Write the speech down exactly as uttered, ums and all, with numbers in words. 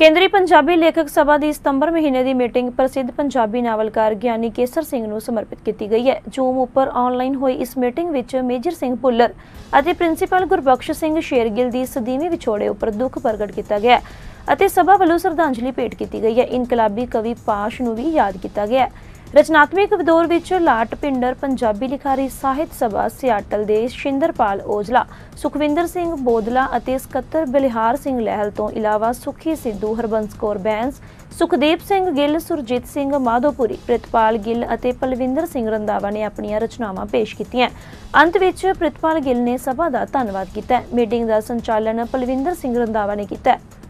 ਕੇਂਦਰੀ ਪੰਜਾਬੀ ਲੇਖਕ ਸਭਾ ਦੀ ਸਤੰਬਰ ਮਹੀਨੇ ਦੀ ਮੀਟਿੰਗ ਪ੍ਰਸਿੱਧ ਪੰਜਾਬੀ ਨਾਵਲਕਾਰ ਗਿਆਨੀ ਕੇਸਰ ਸਿੰਘ ਨੂੰ ਸਮਰਪਿਤ ਕੀਤੀ ਗਈ ਹੈ। ਜ਼ੂਮ ਉੱਪਰ ਆਨਲਾਈਨ ਹੋਈ ਇਸ ਮੀਟਿੰਗ ਵਿੱਚ ਮੇਜਰ ਸਿੰਘ ਭੁੱਲਰ ਅਤੇ ਪ੍ਰਿੰਸੀਪਲ ਗੁਰਬਖਸ਼ ਸਿੰਘ ਸ਼ੇਰਗਿੱਲ ਦੀ ਸਦੀਵੀ ਵਿਛੋੜੇ ਉੱਪਰ ਦੁੱਖ ਪ੍ਰਗਟ ਕੀਤਾ ਗਿਆ ਅਤੇ ਸਭਾ ਵੱਲੋਂ ਸ਼ਰਧਾਂਜਲੀ ਭੇਟ ਕੀਤੀ ਗਈ ਹੈ। ਇਨਕਲਾਬੀ ਕਵੀ ਪਾਸ਼ ਨੂੰ ਵੀ ਯਾਦ ਕੀਤਾ ਗਿਆ। ਰਚਨਾਤਮਕ ਦੌਰ ਵਿੱਚ ਲਾਟ ਪਿੰਡਰ ਪੰਜਾਬੀ ਲਿਖਾਰੀ ਸਾਹਿਤ ਸਭਾ ਸਿਆਟਲ ਦੇ ਸ਼ਿੰਦਰਪਾਲ ਔਜਲਾ, ਸੁਖਵਿੰਦਰ ਸਿੰਘ ਬੋਦਲਾ ਅਤੇ ਸਕੱਤਰ ਬਲਿਹਾਰ ਸਿੰਘ ਲਹਿਲ ਤੋਂ ਇਲਾਵਾ ਸੁਖੀ ਸਿੱਧੂ, ਹਰਬੰਸ ਕੌਰ ਬੈਂਸ, ਸੁਖਦੀਪ ਸਿੰਘ ਗਿੱਲ, ਸੁਰਜੀਤ ਸਿੰਘ ਮਾਧੋਪੁਰੀ, ਪ੍ਰਿਤਪਾਲ ਗਿੱਲ ਅਤੇ ਪਲਵਿੰਦਰ ਸਿੰਘ ਰੰਧਾਵਾ ਨੇ ਆਪਣੀਆਂ ਰਚਨਾਵਾਂ ਪੇਸ਼ ਕੀਤੀਆਂ। ਅੰਤ ਵਿੱਚ ਪ੍ਰਿਤਪਾਲ ਗਿੱਲ ਨੇ ਸਭਾ ਦਾ ਧੰਨਵਾਦ ਕੀਤਾ। ਮੀਟਿੰਗ ਦਾ ਸੰਚਾਲਨ ਪਲਵਿੰਦਰ ਸਿੰਘ ਰੰਧਾਵਾ ਨੇ ਕੀਤਾ।